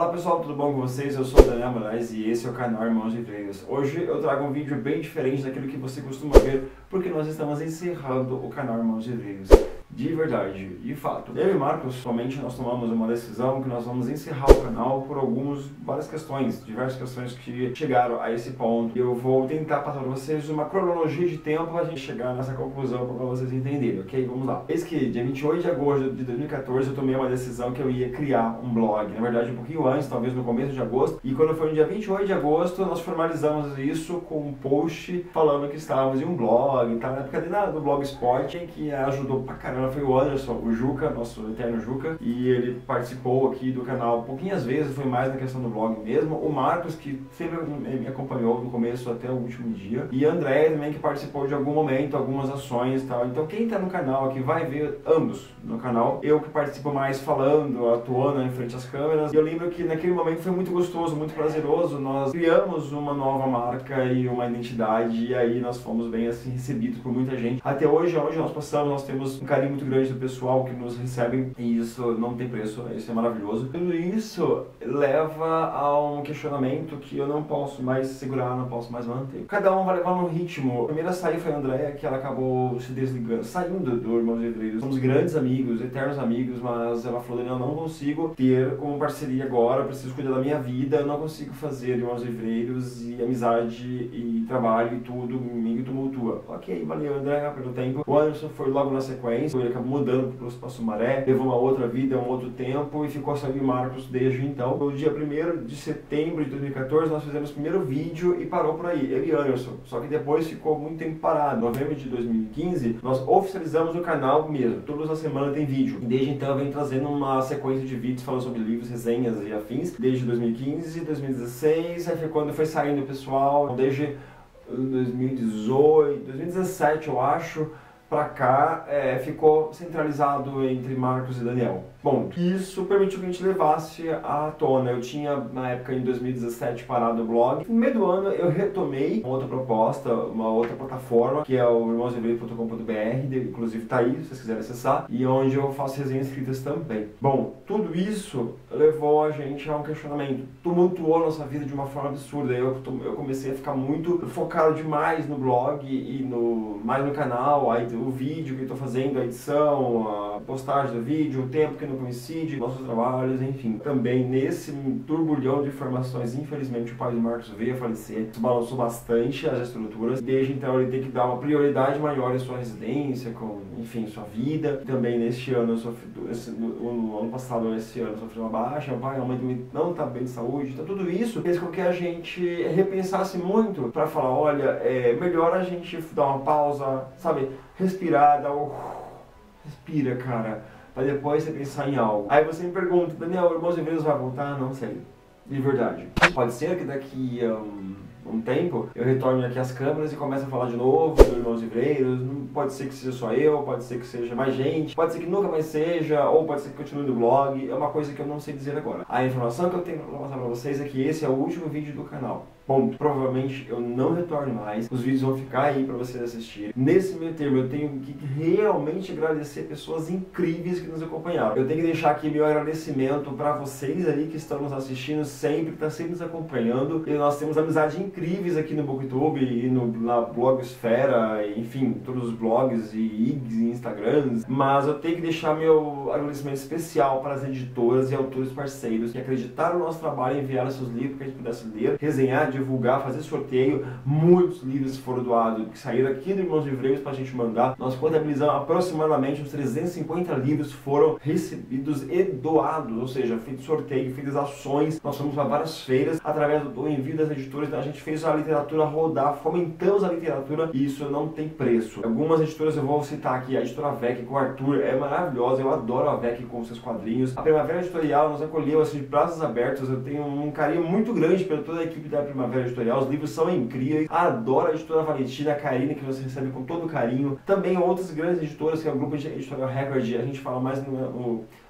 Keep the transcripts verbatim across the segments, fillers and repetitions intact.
Fala pessoal, tudo bom com vocês? Eu sou o Daniel Moraes e esse é o canal Irmãos de Traders. Hoje eu trago um vídeo bem diferente daquilo que você costuma ver, porque nós estamos encerrando o canal Irmãos de Traders. De verdade, de fato. Eu e Marcos, somente nós tomamos uma decisão que nós vamos encerrar o canal por algumas, várias questões, diversas questões que chegaram a esse ponto. Eu vou tentar passar para vocês uma cronologia de tempo para a gente chegar nessa conclusão para vocês entenderem, ok? Vamos lá. Eis que dia vinte e oito de agosto de dois mil e quatorze eu tomei uma decisão que eu ia criar um blog. Na verdade, um pouquinho antes, talvez no começo de agosto. E quando foi no dia vinte e oito de agosto, nós formalizamos isso com um post falando que estávamos em um blog. Tá? Na época do Blogspot, que ajudou pra caramba foi o Anderson, o Juca, nosso eterno Juca, e ele participou aqui do canal pouquinhas vezes, foi mais na questão do blog mesmo. O Marcos, que sempre me acompanhou do começo até o último dia, e a Andréia também, que participou de algum momento, algumas ações e tal. Então quem tá no canal aqui vai ver ambos no canal. Eu que participo mais falando, atuando em frente às câmeras. E eu lembro que naquele momento foi muito gostoso, muito prazeroso. Nós criamos uma nova marca e uma identidade, e aí nós fomos bem assim recebidos por muita gente. Até hoje, onde nós passamos, nós temos um carinho muito grande do pessoal que nos recebe, e isso não tem preço, isso é maravilhoso. Tudo isso leva a um questionamento que eu não posso mais segurar, não posso mais manter. Cada um vai levar no ritmo. A primeira a sair foi a Andréia, que ela acabou se desligando, saindo do Irmãos de Traders. Somos grandes amigos, eternos amigos, mas ela falou: eu não consigo ter como parceria agora, eu preciso cuidar da minha vida, eu não consigo fazer Irmãos de Traders e amizade e trabalho e tudo, me tumultua. Ok, valeu Andréia pelo tempo. O Anderson foi logo na sequência, ele acabou mudando para o Espaço Maré, levou uma outra vida, um outro tempo, e ficou só eu e Marcos desde então. No dia primeiro de setembro de dois mil e quatorze nós fizemos o primeiro vídeo e parou por aí, eu e Anderson. Só que depois ficou muito tempo parado. Em novembro de dois mil e quinze nós oficializamos o canal mesmo, todas as semanas tem vídeo. E desde então eu venho trazendo uma sequência de vídeos falando sobre livros, resenhas e afins, desde dois mil e quinze, dois mil e dezesseis, aí foi quando foi saindo o pessoal, desde dois mil e dezoito, dois mil e dezessete eu acho, pra cá, é, ficou centralizado entre Marcos e Daniel. Bom, isso permitiu que a gente levasse à tona. Eu tinha, na época, em dois mil e dezessete, parado o blog. No meio do ano, eu retomei uma outra proposta, uma outra plataforma, que é o irmãos de traders ponto com ponto br, inclusive tá aí, se vocês quiserem acessar, e onde eu faço resenhas escritas também. Bom, tudo isso levou a gente a um questionamento. Tumultuou a nossa vida de uma forma absurda. Eu, eu comecei a ficar muito focado demais no blog e no, mais no canal, aí o vídeo que eu estou fazendo, a edição, a postagem do vídeo, o tempo que não coincide, nossos trabalhos, enfim. Também nesse turbulhão de informações, infelizmente o pai do Marcos veio a falecer, isso balançou bastante as estruturas. Desde então ele tem que dar uma prioridade maior em sua residência, com, enfim, sua vida. Também neste ano, eu sofri, esse, no, no ano passado, esse ano, eu sofri uma baixa, meu pai, a mãe não está bem de saúde, então tudo isso fez com que a gente repensasse muito para falar: olha, é melhor a gente dar uma pausa, sabe? Respirar, dar um... respira, cara, pra depois você pensar em algo. Aí você me pergunta: Daniel, o Irmãos de Traders vai voltar? Não sei, de verdade. Pode ser que daqui a um, um tempo eu retorne aqui às câmeras e comece a falar de novo do Irmãos de Traders. Pode ser que seja só eu, pode ser que seja mais gente, pode ser que nunca mais seja, ou pode ser que continue no blog. É uma coisa que eu não sei dizer agora. A informação que eu tenho pra mostrar pra vocês é que esse é o último vídeo do canal. Bom, provavelmente eu não retorno mais, os vídeos vão ficar aí para vocês assistirem. Nesse meio termo eu tenho que realmente agradecer pessoas incríveis que nos acompanharam. Eu tenho que deixar aqui meu agradecimento para vocês aí que estão nos assistindo sempre, que estão sempre nos acompanhando. E nós temos amizades incríveis aqui no Booktube e no, na blogosfera, enfim, todos os blogs e I Gs e Instagrams. Mas eu tenho que deixar meu agradecimento especial para as editoras e autores parceiros que acreditaram no nosso trabalho e enviaram seus livros para que a gente pudesse ler, resenhar, divulgar, fazer sorteio. Muitos livros foram doados, que saíram aqui do Irmãos de Traders para a gente mandar. Nós contabilizamos aproximadamente uns trezentos e cinquenta livros foram recebidos e doados, ou seja, feito sorteio, feitas ações. Nós fomos para várias feiras através do envio das editoras. A gente fez a literatura rodar, fomentamos a literatura, e isso não tem preço. Algumas editoras eu vou citar aqui: a editora Vec com o Arthur, é maravilhosa, eu adoro a Vec com seus quadrinhos. A Primavera Editorial nos acolheu assim de braços abertos. Eu tenho um carinho muito grande pela toda a equipe da Primavera Editorial, os livros são incríveis. Adoro a editora Valentina, a Karine, que você recebe com todo carinho. Também outras grandes editoras, que é o grupo de Editorial Record, a gente fala mais no, no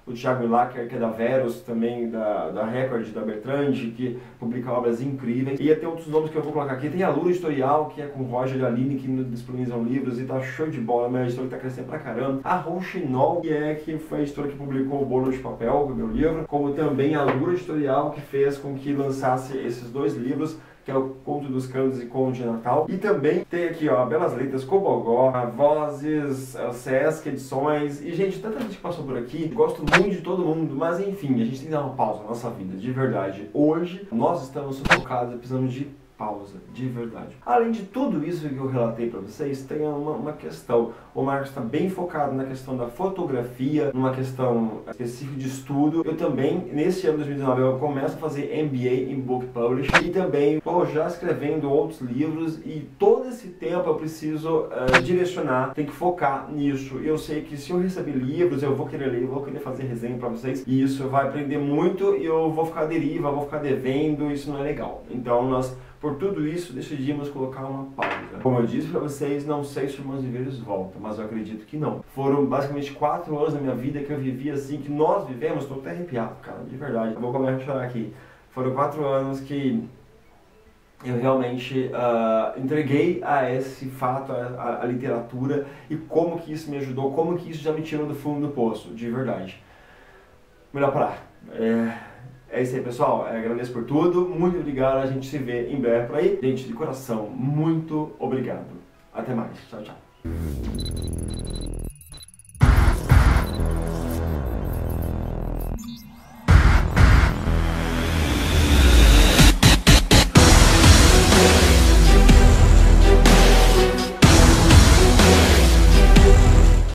o Thiago Milacher, que é da Verus, também da, da Record, da Bertrand, que publica obras incríveis. E ia ter outros nomes que eu vou colocar aqui. Tem a Lura Editorial, que é com o Roger e a Aline, que disponibilizam livros e tá show de bola, minha editora que tá crescendo pra caramba. A Rouxinol, que é que foi a editora que publicou o Bolo de Papel, o meu livro, como também a Lura Editorial, que fez com que lançasse esses dois livros, que é o Conto dos Cantos e Conto de Natal. E também tem aqui, ó, Belas Letras, Cobogó, Vozes, Sesc Edições. E, gente, tanta gente que passou por aqui. Gosto muito de todo mundo, mas enfim, a gente tem que dar uma pausa na nossa vida, de verdade. Hoje, nós estamos sufocados e precisamos de pausa, de verdade. Além de tudo isso que eu relatei para vocês, tem uma, uma questão. O Marcos está bem focado na questão da fotografia, numa questão específica de estudo. Eu também, nesse ano de dois mil e dezenove, eu começo a fazer M B A em Book Publishing e também estou já escrevendo outros livros e todo esse tempo eu preciso uh, direcionar, tem que focar nisso. Eu sei que se eu receber livros, eu vou querer ler, eu vou querer fazer resenha para vocês e isso vai aprender muito e eu vou ficar à deriva, vou ficar devendo, isso não é legal. Então nós, por tudo isso, decidimos colocar uma pausa. Como eu disse pra vocês, não sei se os Irmãos de Veiros voltam, mas eu acredito que não. Foram basicamente quatro anos da minha vida que eu vivi assim, que nós vivemos, tô até arrepiado, cara, de verdade. Eu vou começar a chorar aqui. Foram quatro anos que eu realmente uh, entreguei a esse fato, a, a, a literatura, e como que isso me ajudou, como que isso já me tirou do fundo do poço, de verdade. Melhor parar. É... É isso aí, pessoal. Eu agradeço por tudo. Muito obrigado. A gente se vê em breve por aí. Gente, de coração, muito obrigado. Até mais. Tchau, tchau.